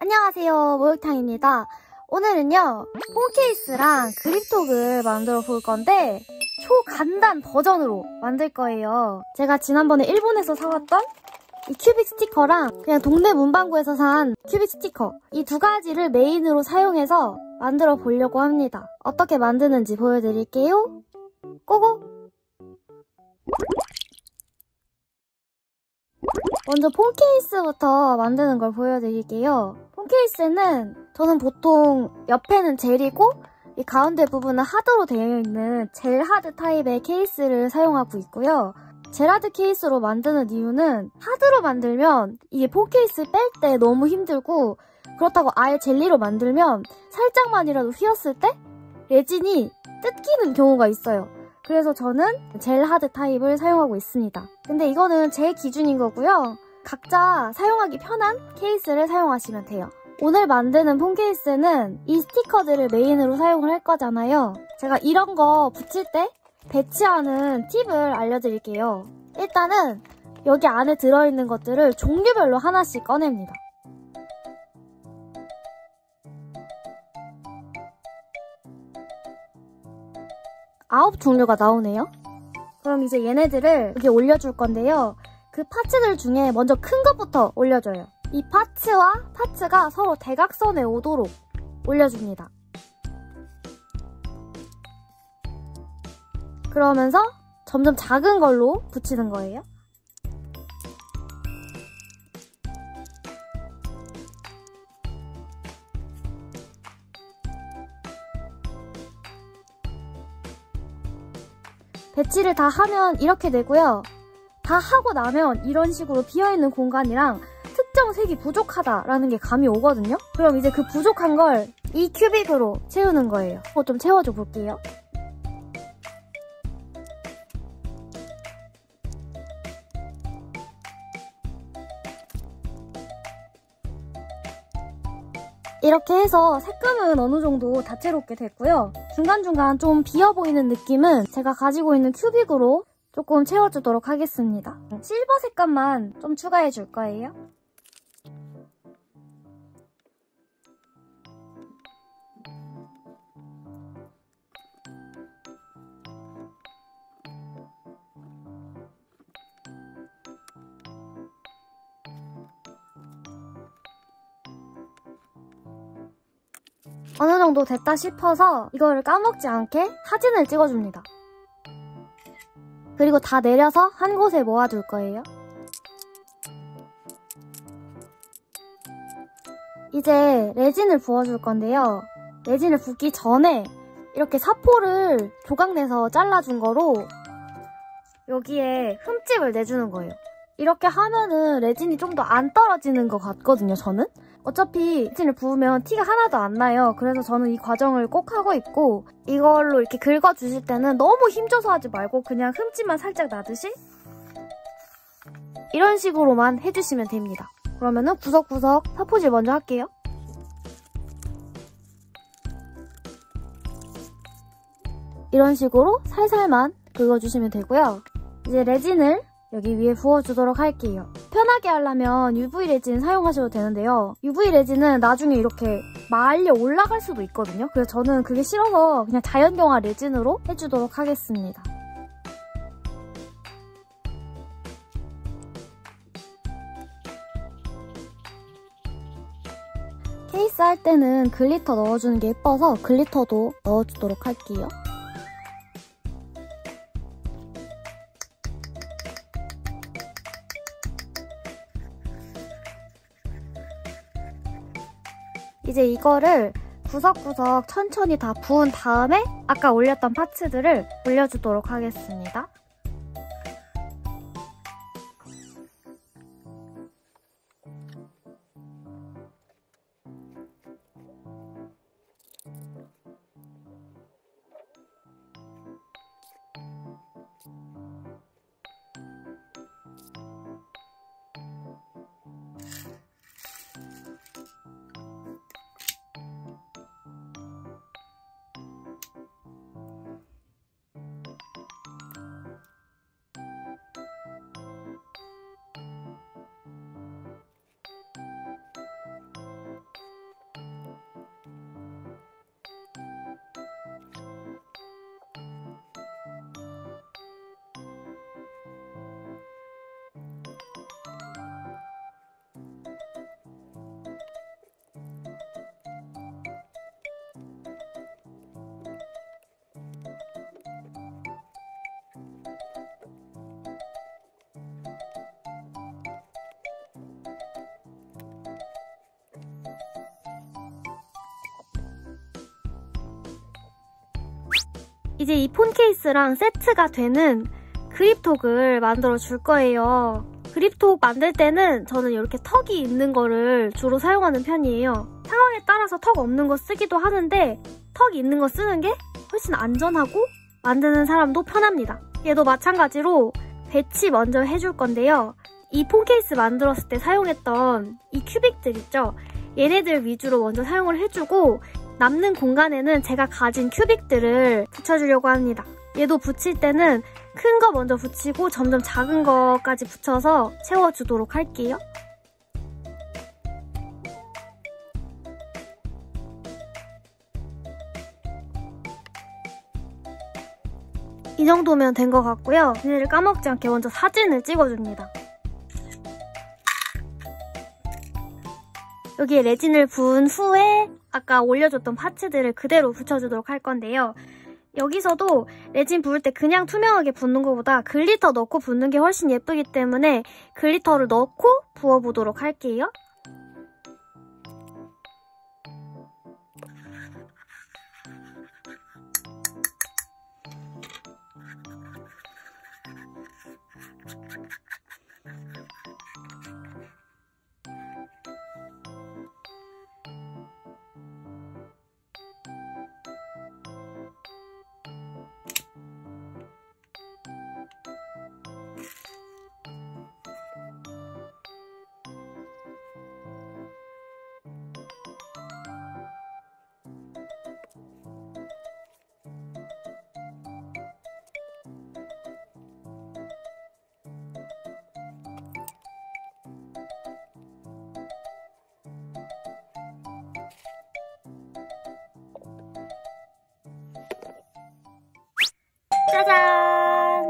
안녕하세요, 목욕탕입니다. 오늘은요, 폰 케이스랑 그립톡을 만들어 볼 건데 초간단 버전으로 만들 거예요. 제가 지난번에 일본에서 사왔던 이 큐빅 스티커랑 그냥 동네 문방구에서 산 큐빅 스티커, 이 두 가지를 메인으로 사용해서 만들어 보려고 합니다. 어떻게 만드는지 보여드릴게요. 고고! 먼저 폰 케이스부터 만드는 걸 보여드릴게요. 폰 케이스는 저는 보통 옆에는 젤이고 이 가운데 부분은 하드로 되어 있는 젤 하드 타입의 케이스를 사용하고 있고요. 젤 하드 케이스로 만드는 이유는 하드로 만들면 이게 폰 케이스 뺄 때 너무 힘들고, 그렇다고 아예 젤리로 만들면 살짝만이라도 휘었을 때 레진이 뜯기는 경우가 있어요. 그래서 저는 젤 하드 타입을 사용하고 있습니다. 근데 이거는 제 기준인 거고요. 각자 사용하기 편한 케이스를 사용하시면 돼요. 오늘 만드는 폰 케이스는 이 스티커들을 메인으로 사용을 할 거잖아요. 제가 이런 거 붙일 때 배치하는 팁을 알려드릴게요. 일단은 여기 안에 들어있는 것들을 종류별로 하나씩 꺼냅니다. 아홉 종류가 나오네요. 그럼 이제 얘네들을 여기 올려줄 건데요. 그 파츠들 중에 먼저 큰 것부터 올려줘요. 이 파츠와 파츠가 서로 대각선에 오도록 올려줍니다. 그러면서 점점 작은 걸로 붙이는 거예요. 배치를 다 하면 이렇게 되고요. 다 하고 나면 이런 식으로 비어있는 공간이랑 특정 색이 부족하다라는 게 감이 오거든요. 그럼 이제 그 부족한 걸 이 큐빅으로 채우는 거예요. 좀 채워줘 볼게요. 이렇게 해서 색감은 어느 정도 다채롭게 됐고요. 중간중간 좀 비어 보이는 느낌은 제가 가지고 있는 큐빅으로 조금 채워주도록 하겠습니다. 실버 색감만 좀 추가해 줄 거예요. 어느 정도 됐다 싶어서 이거를 까먹지 않게 사진을 찍어줍니다. 그리고 다 내려서 한 곳에 모아둘 거예요. 이제 레진을 부어줄 건데요. 레진을 붓기 전에 이렇게 사포를 조각내서 잘라준 거로 여기에 흠집을 내주는 거예요. 이렇게 하면은 레진이 좀 더 안 떨어지는 것 같거든요, 저는. 어차피 레진을 부으면 티가 하나도 안 나요. 그래서 저는 이 과정을 꼭 하고 있고, 이걸로 이렇게 긁어주실 때는 너무 힘줘서 하지 말고 그냥 흠집만 살짝 나듯이 이런 식으로만 해주시면 됩니다. 그러면은 구석구석 사포질 먼저 할게요. 이런 식으로 살살만 긁어주시면 되고요. 이제 레진을 여기 위에 부어주도록 할게요. 편하게 하려면 UV 레진 사용하셔도 되는데요. UV 레진은 나중에 이렇게 말려 올라갈 수도 있거든요. 그래서 저는 그게 싫어서 그냥 자연경화 레진으로 해주도록 하겠습니다. 케이스 할 때는 글리터 넣어주는 게 예뻐서 글리터도 넣어주도록 할게요. 이제 이거를 구석구석 천천히 다 부은 다음에 아까 올렸던 파츠들을 올려주도록 하겠습니다. 이제 이 폰 케이스랑 세트가 되는 그립톡을 만들어 줄 거예요. 그립톡 만들 때는 저는 이렇게 턱이 있는 거를 주로 사용하는 편이에요. 상황에 따라서 턱 없는 거 쓰기도 하는데 턱이 있는 거 쓰는 게 훨씬 안전하고 만드는 사람도 편합니다. 얘도 마찬가지로 배치 먼저 해줄 건데요. 이 폰 케이스 만들었을 때 사용했던 이 큐빅들 있죠? 얘네들 위주로 먼저 사용을 해주고 남는 공간에는 제가 가진 큐빅들을 붙여주려고 합니다. 얘도 붙일 때는 큰 거 먼저 붙이고 점점 작은 거까지 붙여서 채워주도록 할게요. 이 정도면 된 것 같고요. 얘네를 까먹지 않게 먼저 사진을 찍어줍니다. 여기에 레진을 부은 후에 아까 올려줬던 파츠들을 그대로 붙여주도록 할 건데요. 여기서도 레진 부을 때 그냥 투명하게 붓는 것보다 글리터 넣고 붓는 게 훨씬 예쁘기 때문에 글리터를 넣고 부어보도록 할게요. 짜잔!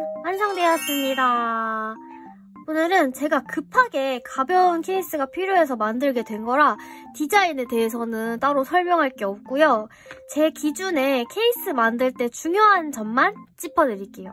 완성되었습니다. 오늘은 제가 급하게 가벼운 케이스가 필요해서 만들게 된 거라 디자인에 대해서는 따로 설명할 게 없고요. 제 기준에 케이스 만들 때 중요한 점만 짚어드릴게요.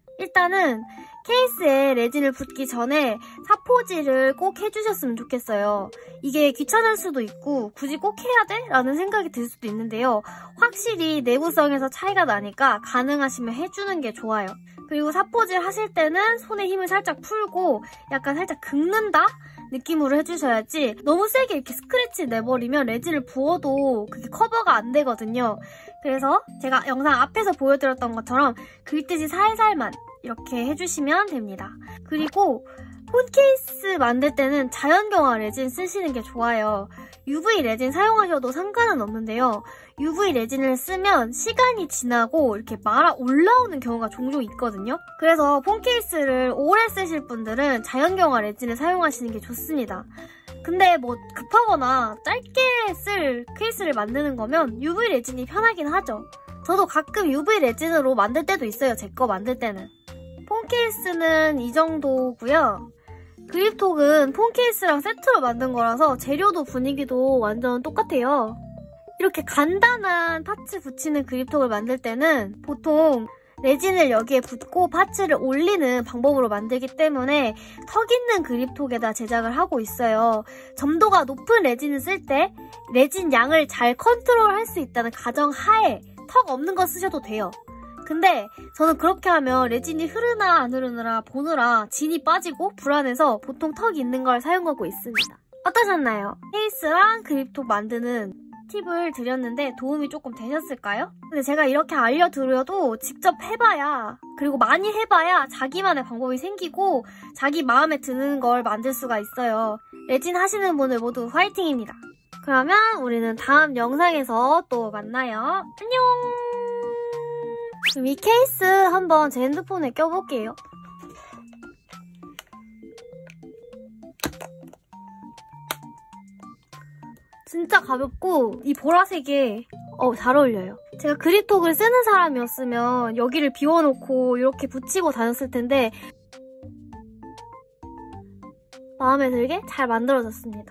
일단은 케이스에 레진을 붓기 전에 사포질을 꼭 해주셨으면 좋겠어요. 이게 귀찮을 수도 있고 굳이 꼭 해야 돼? 라는 생각이 들 수도 있는데요. 확실히 내구성에서 차이가 나니까 가능하시면 해주는 게 좋아요. 그리고 사포질 하실 때는 손에 힘을 살짝 풀고 약간 살짝 긁는다? 느낌으로 해주셔야지 너무 세게 이렇게 스크래치 내버리면 레진을 부어도 그게 커버가 안 되거든요. 그래서 제가 영상 앞에서 보여드렸던 것처럼 긁듯이 살살만 이렇게 해주시면 됩니다. 그리고 폰 케이스 만들 때는 자연경화 레진 쓰시는 게 좋아요. UV 레진 사용하셔도 상관은 없는데요. UV 레진을 쓰면 시간이 지나고 이렇게 말아 올라오는 경우가 종종 있거든요. 그래서 폰 케이스를 오래 쓰실 분들은 자연경화 레진을 사용하시는 게 좋습니다. 근데 뭐 급하거나 짧게 쓸 케이스를 만드는 거면 UV 레진이 편하긴 하죠. 저도 가끔 UV 레진으로 만들 때도 있어요. 제 거 만들 때는. 폰 케이스는 이 정도고요. 그립톡은 폰 케이스랑 세트로 만든 거라서 재료도 분위기도 완전 똑같아요. 이렇게 간단한 파츠 붙이는 그립톡을 만들 때는 보통 레진을 여기에 붓고 파츠를 올리는 방법으로 만들기 때문에 턱 있는 그립톡에다 제작을 하고 있어요. 점도가 높은 레진을 쓸 때 레진 양을 잘 컨트롤할 수 있다는 가정하에 턱 없는 거 쓰셔도 돼요. 근데 저는 그렇게 하면 레진이 흐르나 안 흐르나 보느라 진이 빠지고 불안해서 보통 턱이 있는 걸 사용하고 있습니다. 어떠셨나요? 케이스랑 그립톡 만드는 팁을 드렸는데 도움이 조금 되셨을까요? 근데 제가 이렇게 알려드려도 직접 해봐야, 그리고 많이 해봐야 자기만의 방법이 생기고 자기 마음에 드는 걸 만들 수가 있어요. 레진 하시는 분들 모두 화이팅입니다. 그러면 우리는 다음 영상에서 또 만나요. 안녕! 그럼 이 케이스 한번 제 핸드폰에 껴볼게요. 진짜 가볍고 이 보라색에 잘 어울려요. 제가 그립톡을 쓰는 사람이었으면 여기를 비워놓고 이렇게 붙이고 다녔을 텐데 마음에 들게 잘 만들어졌습니다.